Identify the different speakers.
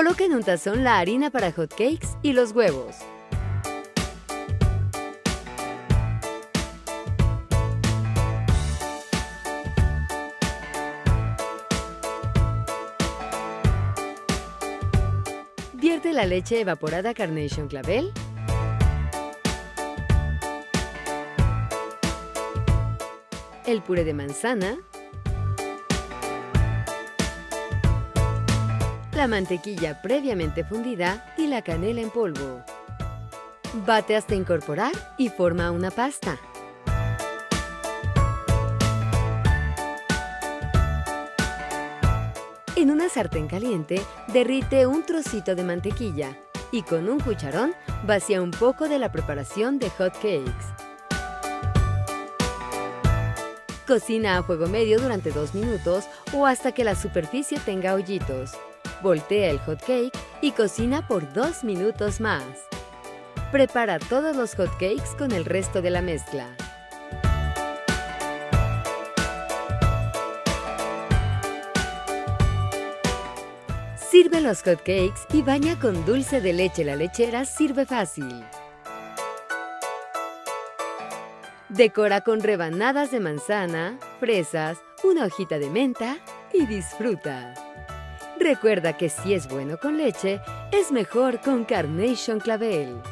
Speaker 1: Coloca en un tazón la harina para hot cakes y los huevos. Vierte la leche evaporada Carnation Clavel, el puré de manzana, la mantequilla previamente fundida y la canela en polvo. Bate hasta incorporar y forma una pasta. En una sartén caliente, derrite un trocito de mantequilla y con un cucharón vacía un poco de la preparación de hot cakes. Cocina a fuego medio durante 2 minutos o hasta que la superficie tenga hoyitos. Voltea el hot cake y cocina por 2 minutos más. Prepara todos los hot cakes con el resto de la mezcla. Sirve los hot cakes y baña con dulce de leche la lechera sirve fácil. Decora con rebanadas de manzana, fresas, una hojita de menta y disfruta. Recuerda que si es bueno con leche, es mejor con Carnation Clavel.